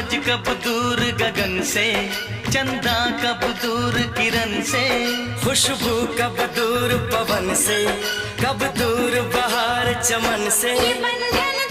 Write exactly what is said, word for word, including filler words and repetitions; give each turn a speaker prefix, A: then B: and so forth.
A: सूरज कब दूर गगन से, चंदा कब दूर किरण से,
B: खुशबू कब दूर पवन से, कब दूर बहार चमन से।
C: ये बंधन